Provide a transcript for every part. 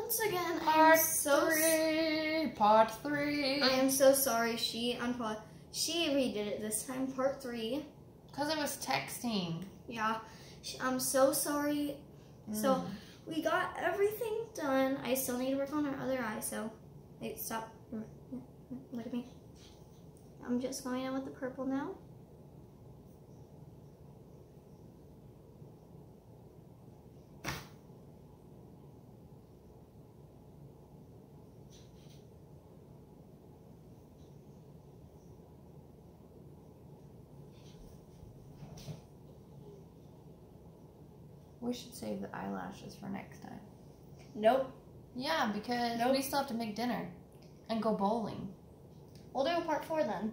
once again, Part 3. I am so sorry. She redid it this time, part 3. Because I was texting. Yeah, I'm so sorry. So we got everything done. I still need to work on her other eye. So, wait, stop. Look at me. I'm just going in with the purple now. We should save the eyelashes for next time. Nope. Yeah, because we still have to make dinner and go bowling. We'll do a part 4 then.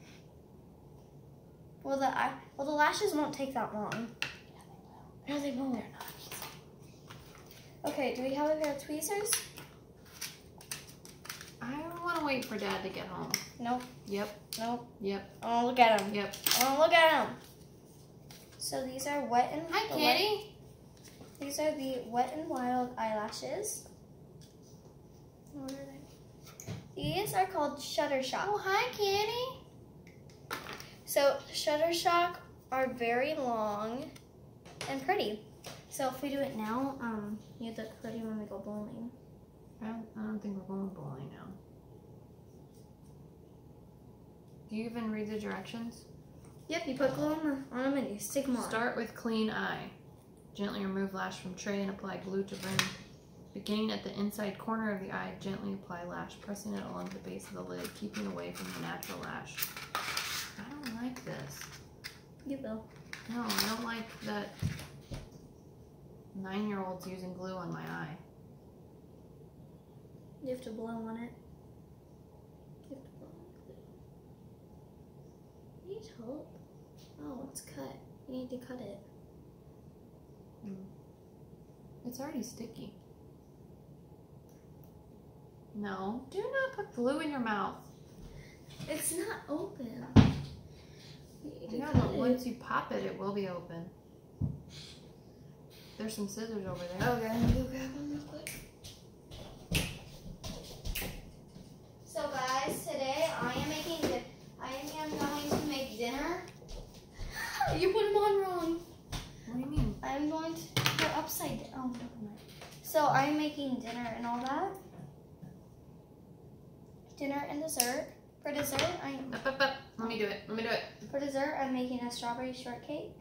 Well, the lashes won't take that long. Yeah, they will. No, they won't. They're not easy. Okay, do we have a pair of tweezers? I want to wait for Dad to get home. Nope. Yep. Nope. Yep. I want to look at them. Yep. I want to look at them. So these are Wet and Hi, Kitty. These are the Wet and Wild eyelashes. What are they? These are called Shuttershock. Oh, hi, Kitty. So Shuttershock are very long and pretty. So if we do it now, you look pretty when we go bowling. I don't think we're going bowling now. Do you even read the directions? Yep, you put glue on them and you stick them on. Start with clean eye. Gently remove lash from tray and apply glue to rim. Beginning at the inside corner of the eye, gently apply lash, pressing it along the base of the lid, keeping away from the natural lash. I don't like this. You will. No, I don't like that 9-year-old's using glue on my eye. You have to blow on it. You have to blow on it. Need help? Oh, it's cut. You need to cut it. It's already sticky. No, do not put glue in your mouth. It's not open. Yeah, but once you pop it, it will be open. There's some scissors over there. Okay, I'm gonna go grab them real quick. So guys, today I am going to make dinner. You put them on wrong. What do you mean? I'm going to put upside down. Oh, never mind. So I'm making dinner and all that. Dinner and dessert. For dessert, Let me do it. Let me do it. For dessert, I'm making a strawberry shortcake.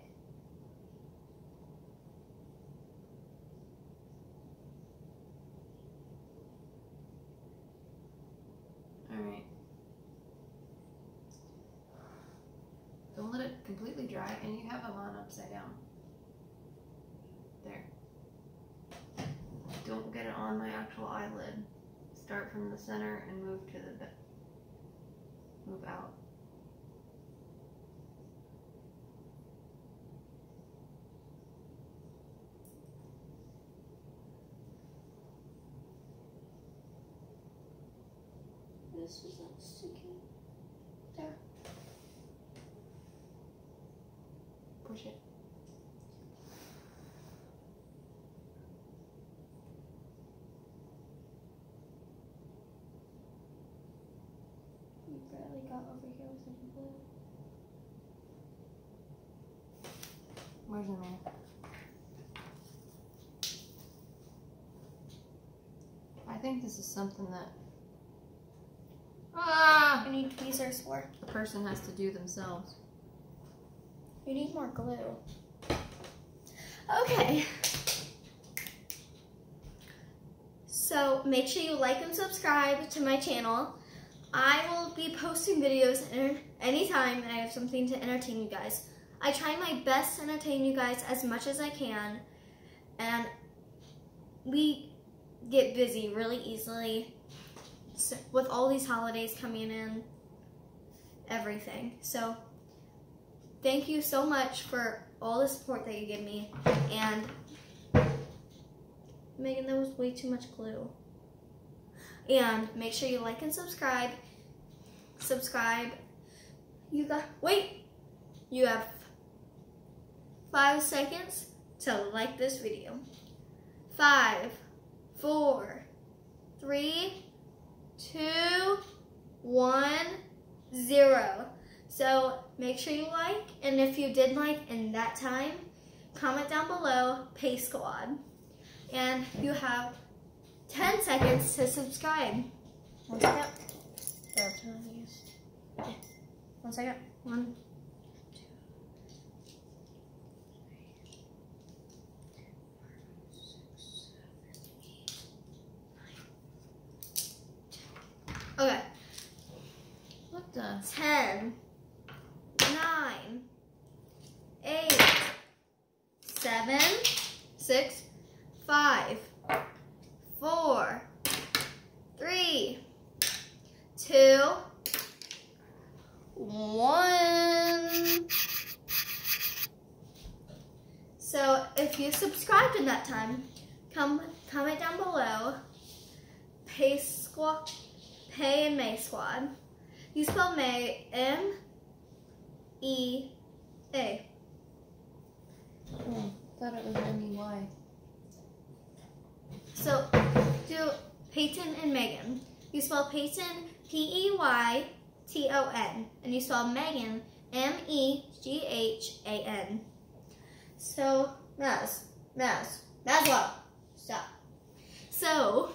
Alright. Don't let it completely dry, and you have them on upside down. There. Don't get it on my actual eyelid. Start from the center and move to the move out. This is not sticking. There. Push it. You barely got over here with any glue. Where's the man? I think this is something that You need tweezers for. a person has to do themselves. You need more glue. Okay. So make sure you like and subscribe to my channel. I will be posting videos anytime I have something to entertain you guys. I try my best to entertain you guys as much as I can. And we get busy really easily with all these holidays coming in, everything. So thank you so much for all the support that you give me. And Megan, that was way too much glue. And make sure you like and subscribe. You have 5 seconds to like this video. 5, 4, 3, 2, 1, 0. So make sure you like, and if you did like in that time, comment down below, Pace Squad. And you have 10 seconds to subscribe. 1 second. Grab some of these. Okay. 1 second. 1, 2, 3, 4, 5, 6, 7, 8, 9. Okay. What the? 10, 9, 8, 7, 6, 5, 4, 3, 2, 1. So if you subscribed in that time, comment down below, Pace Squad, Pay and May Squad. You spell May, M-E-A. Oh, thought it was M-E-Y. So do Peyton and Megan. You spell Peyton, P-E-Y-T-O-N, and you spell Megan, M-E-G-H-A-N. So Maslow, stop. So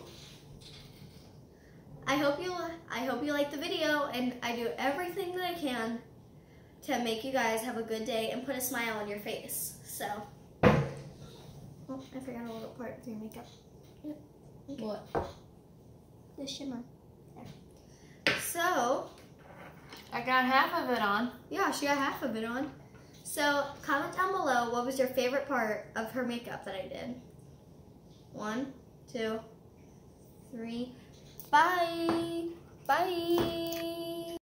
I hope you like the video, and I do everything that I can to make you guys have a good day and put a smile on your face. So, oh, I forgot a little part of your makeup. Yep. Okay. What? The shimmer. There. So, I got half of it on. yeah, she got half of it on. So, comment down below what was your favorite part of her makeup that I did. 1, 2, 3. Bye. Bye.